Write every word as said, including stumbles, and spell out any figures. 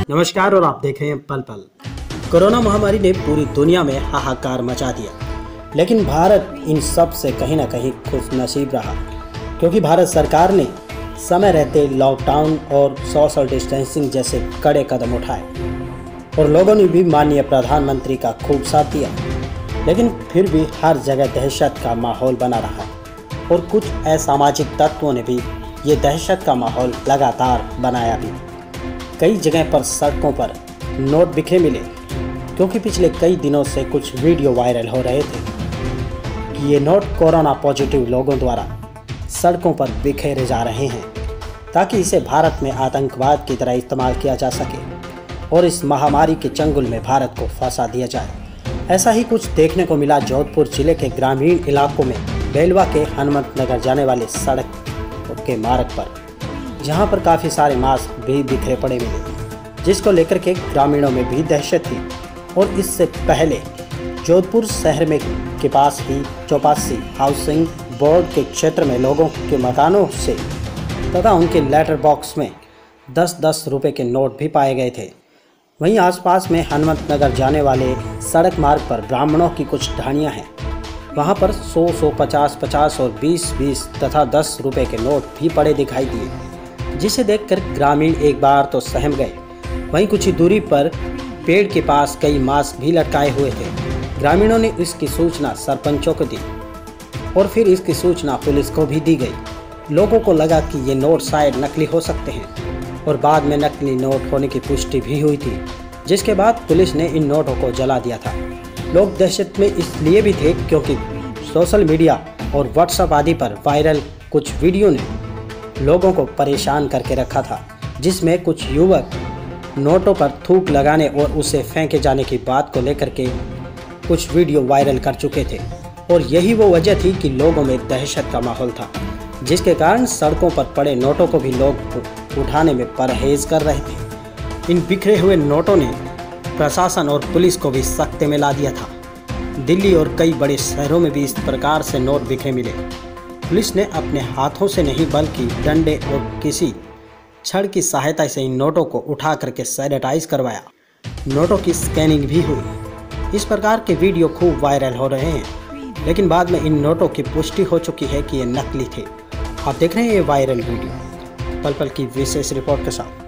नमस्कार और आप देख रहे हैं पल पल। कोरोना महामारी ने पूरी दुनिया में हाहाकार मचा दिया, लेकिन भारत इन सब से कहीं ना कहीं खुशनसीब रहा, क्योंकि भारत सरकार ने समय रहते लॉकडाउन और सोशल डिस्टेंसिंग जैसे कड़े कदम उठाए और लोगों ने भी माननीय प्रधानमंत्री का खूब साथ दिया। लेकिन फिर भी हर जगह दहशत का माहौल बना रहा और कुछ असामाजिक तत्वों ने भी ये दहशत का माहौल लगातार बनाया भी। कई जगह पर सड़कों पर नोट बिखरे मिले, क्योंकि पिछले कई दिनों से कुछ वीडियो वायरल हो रहे थे कि ये नोट कोरोना पॉजिटिव लोगों द्वारा सड़कों पर बिखेरे जा रहे हैं, ताकि इसे भारत में आतंकवाद की तरह इस्तेमाल किया जा सके और इस महामारी के चंगुल में भारत को फंसा दिया जाए। ऐसा ही कुछ देखने को मिला जोधपुर जिले के ग्रामीण इलाकों में बेलवा के हनुमत नगर जाने वाले सड़क के मार्ग पर, जहां पर काफ़ी सारे मास्क भी बिखरे पड़े मिले, जिसको लेकर के ग्रामीणों में भी दहशत थी। और इससे पहले जोधपुर शहर में के पास ही चौपासी हाउसिंग बोर्ड के क्षेत्र में लोगों के मकानों से तथा उनके लेटर बॉक्स में दस दस रुपए के नोट भी पाए गए थे। वहीं आसपास में हनुमत नगर जाने वाले सड़क मार्ग पर ब्राह्मणों की कुछ ढाणियाँ हैं, वहाँ पर सौ सौ पचास पचास और बीस बीस तथा दस रुपए के नोट भी पड़े दिखाई दिए, जिसे देखकर ग्रामीण एक बार तो सहम गए। वहीं कुछ ही दूरी पर पेड़ के पास कई मास्क भी लटकाए हुए थे। ग्रामीणों ने इसकी सूचना सरपंचों को दी और फिर इसकी सूचना पुलिस को भी दी गई। लोगों को लगा कि ये नोट शायद नकली हो सकते हैं और बाद में नकली नोट होने की पुष्टि भी हुई थी, जिसके बाद पुलिस ने इन नोटों को जला दिया था। लोग दहशत में इसलिए भी थे क्योंकि सोशल मीडिया और व्हाट्सएप आदि पर वायरल कुछ वीडियो ने लोगों को परेशान करके रखा था, जिसमें कुछ युवक नोटों पर थूक लगाने और उसे फेंके जाने की बात को लेकर के कुछ वीडियो वायरल कर चुके थे। और यही वो वजह थी कि लोगों में दहशत का माहौल था, जिसके कारण सड़कों पर पड़े नोटों को भी लोग उठाने में परहेज कर रहे थे। इन बिखरे हुए नोटों ने प्रशासन और पुलिस को भी सख्ते में ला दिया था। दिल्ली और कई बड़े शहरों में भी इस प्रकार से नोट बिखरे मिले। पुलिस ने अपने हाथों से नहीं बल्कि डंडे और किसी छड़ की सहायता से इन नोटों को उठा करके सैनिटाइज करवाया। नोटों की स्कैनिंग भी हुई। इस प्रकार के वीडियो खूब वायरल हो रहे हैं, लेकिन बाद में इन नोटों की पुष्टि हो चुकी है कि ये नकली थे। आप देख रहे हैं ये वायरल वीडियो पल पल की विशेष रिपोर्ट के साथ।